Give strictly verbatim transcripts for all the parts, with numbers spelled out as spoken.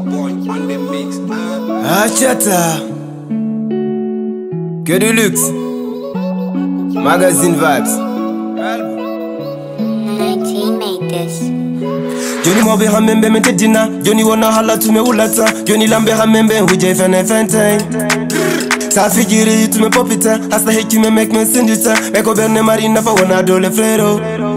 Achata Que du luxe Magazine Vibes nineteen made this. Johnny Mobe hamembe mentedina Johnny wana hala tume ulata Johnny lambe hamembe huje fene fente Sa figiri tume popita Hasta heki me make me sindita Eko berne marina fa wana dole flero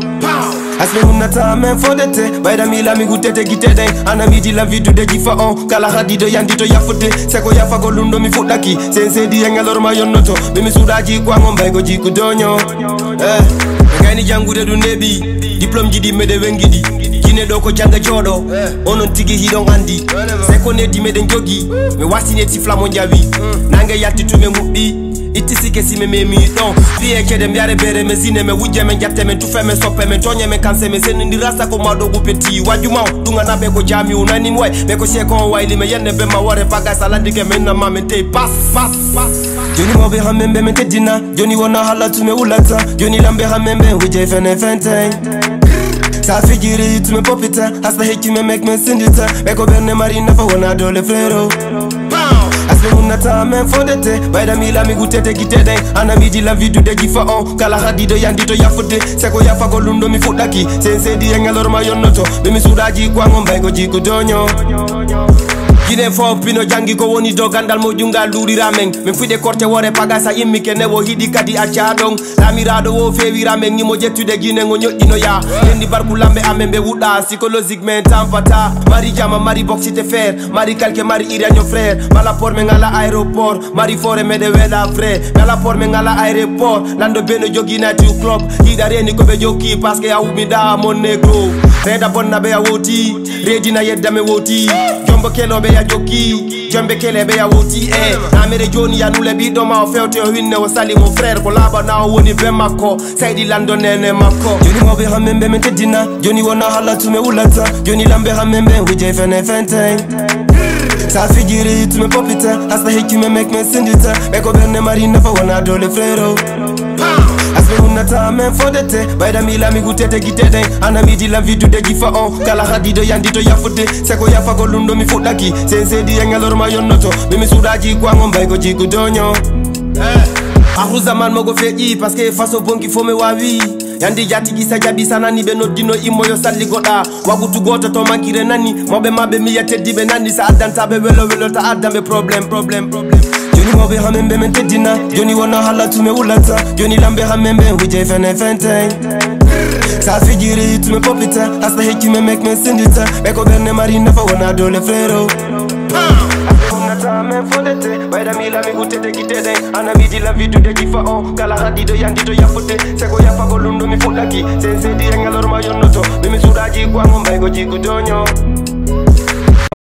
Asme munata men fodete Baida mila mi gutete gitede Ana midi la vidu de gifa on Kala hadido yandito ya fote Seko ya fago lundo mi futaki Sense di yenga lorma yonoto Mimi sudaji kwa ngomba ego jiku donyo Eh Ngani jangu de du nebi Diplom jidi mede wengidi Kine doko janga jodo Onon tigi hidon andi Seko neti mede njogi Me wasi neti flamo njawi Nange yati tume mubi Iti sike si me me mi don Fiye kede mbiare bere me zine me wuje me njate me tufe me sope me tonye me kanse me seni ndirasa ko mado gupeti Wajumao dunga na beko jami unani mwe Beko sheko waili me yene be ma ware paga salandi ke me na mame te pass pass pass Johnny Mobe hamembe me te dina Johnny wana hala tume ulata Johnny lambe hamembe wuje fene fente Sa figiri tume popita Hasta heki me make me sindita Beko berne marina fa wana dole flero Asme munata men fodete Baida mila mi gutete gitede Ana midi la vidu de gifa on Kala hadido yandito ya fote Seko ya fago lundo mi futaki Sense di yenga lorma yonoto Mimi sudaji kwa ngomba ego jiku donyo Gine fo pino jangi ko woni do gandal mo jungal luri rameng min fuide korte wore pagasa yimmi ke newo hidi kadi acca don lamirado wo fewi rameng ni mo jettude gine ngo nyodino ya endi barku lambe amembe wuda psychologiquement tampata mari jama mari boxite fer mari kalke mari iranyo frère mala por me ngala aéroport mari fore mede wela frère mala por me ngala aéroport lando beno jogina tu club hida reni ko be joki parce que awumi da mon negro reda bonna be awoti redina yedda me woti jombo kelo be ya joki jombe kele be ya woti eh amere joni ya nule bi do ma fewte o winne o sali mon frère ko laba na woni be makko saydi lando nene makko Johnny Mobe hamembe me tedina Johnny wona hala tume ulata Johnny lambe hamembe wuje fene fente Sa figiri tume popita hasta heki me make me sindita Beko berne marina fa wana dole flero Asme munata men fodete Baida mila mi gutete gitede Ana midi la vidu de gifa on Kala hadido yandito ya fote Seko ya fago lundo mi futaki Sense di yenga lorma yonoto Mimi sudaji kwa ngomba ego jiku donyo Ahru zaman mogo feji Paske faso bonki fome wawi Yandi jati gisa jabi sana ni beno dino imo yo sali goda Wagutu goto to mankire nani Mobe mabe mi yate dibe nani Sa adanta be welo welo ta adame problem problem problem Johnny Mobe hamembe me tedina Johnny wana hala tume ulata Johnny lambe hamembe wije fene fente Sa figiri tume popita Hasta heki me make me sindita Beko berne marina fa wana dole flero Munata men fodete Baida mila mi gutete gitede Ana midi la vidu de gifa on Kala hadido yandito ya fote Seko ya fago lundo mi futaki Sense di yenga lorma yonoto Mimi sudaji kwa ngomba ego jiku donyo